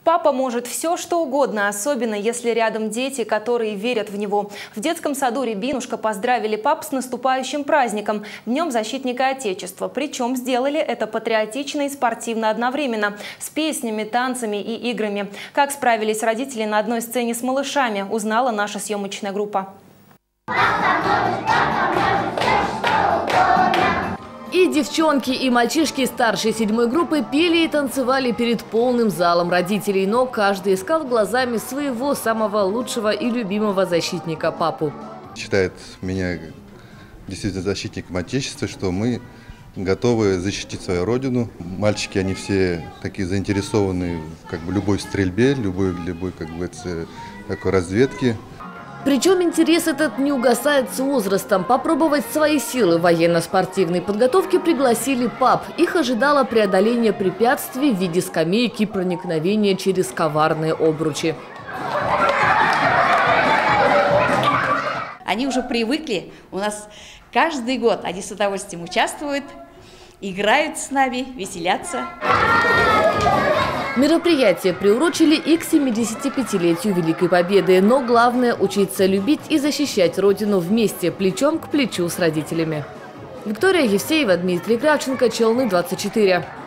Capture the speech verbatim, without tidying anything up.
Папа может все, что угодно, особенно если рядом дети, которые верят в него. В детском саду «Рябинушка» поздравили пап с наступающим праздником – Днем защитника Отечества. Причем сделали это патриотично и спортивно одновременно – с песнями, танцами и играми. Как справились родители на одной сцене с малышами, узнала наша съемочная группа. И девчонки, и мальчишки старшей седьмой группы пели и танцевали перед полным залом родителей, но каждый искал глазами своего самого лучшего и любимого защитника – папу. Считает меня действительно защитником Отечества, что мы готовы защитить свою родину. Мальчики, они все такие заинтересованы в как бы любой стрельбе, любой, любой как бы, такой разведке. Причем интерес этот не угасает с возрастом. Попробовать свои силы в военно-спортивной подготовке пригласили пап. Их ожидало преодоление препятствий в виде скамейки и проникновения через коварные обручи. Они уже привыкли. У нас каждый год они с удовольствием участвуют, играют с нами, веселятся. Мероприятие приурочили и к семидесятипятилетию Великой Победы. Но главное – учиться любить и защищать Родину вместе, плечом к плечу с родителями. Виктория Евсеева, Дмитрий Кравченко, Челны двадцать четыре.